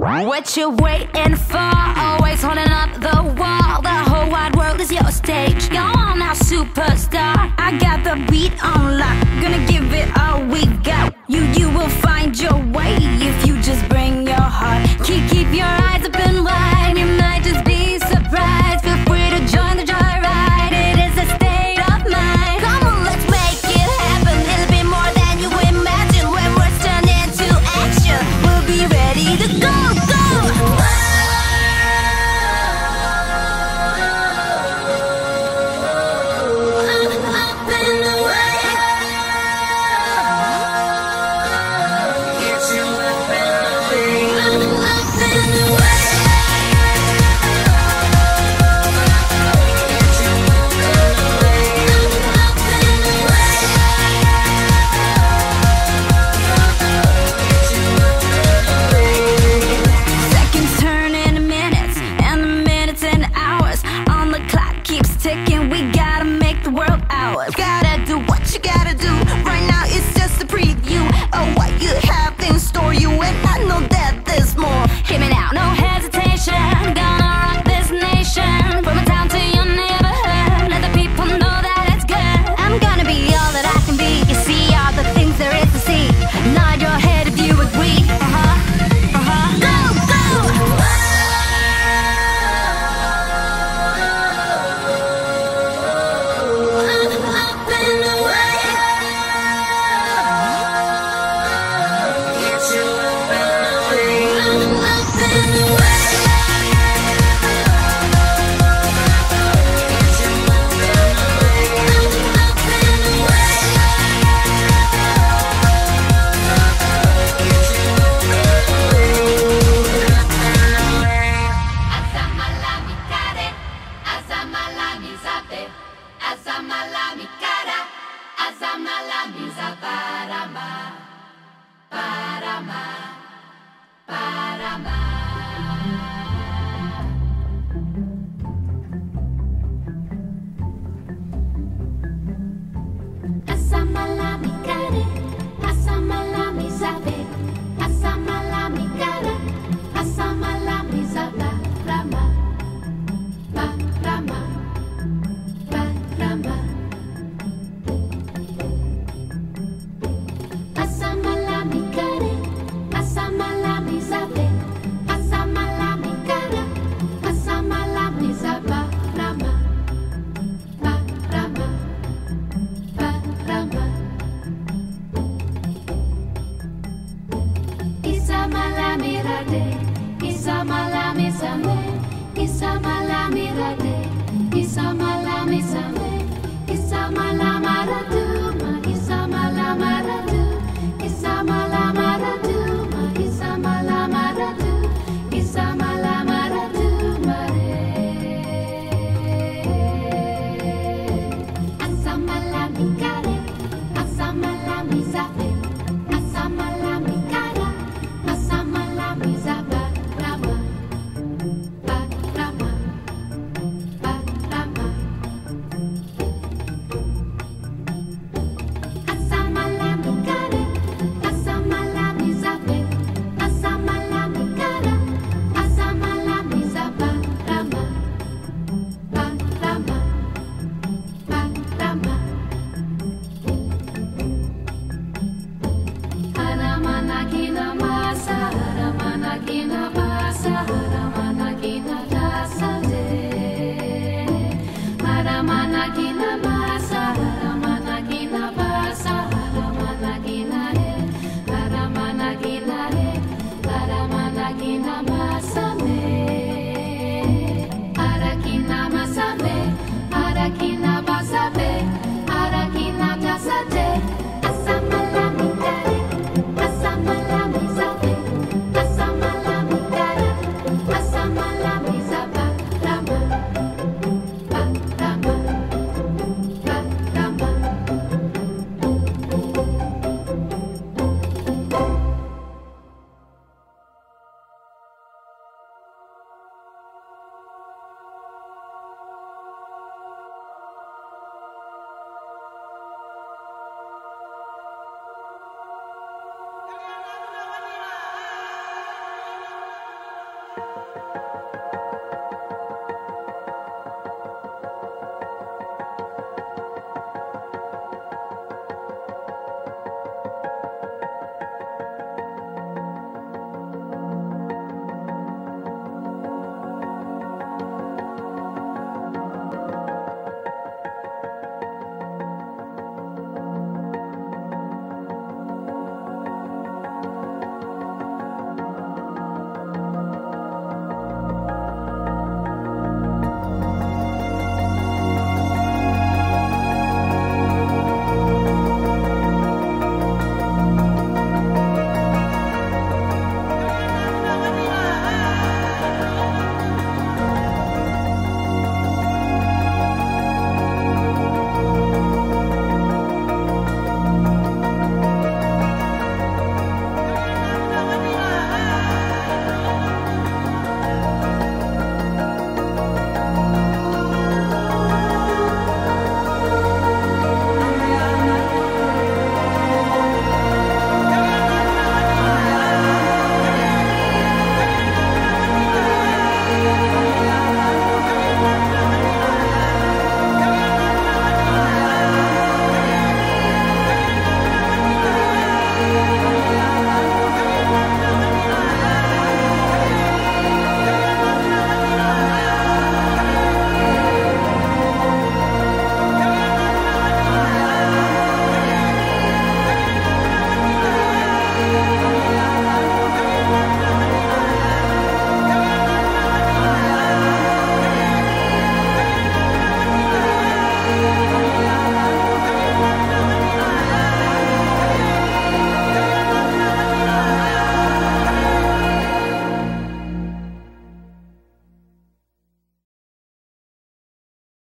What you waiting for? Always holding up the wall. The whole wide world is your stage. Go on now, superstar. I got the beat on lock. Gonna give it all we got. You will find your way if you just bring your heart. Keep your eyes open wide. You might just be surprised. Feel free to join the joyride. It is a state of mind. Come on, let's make it happen. It'll be more than you imagine. When words turn into action, we'll be ready to go. Love me.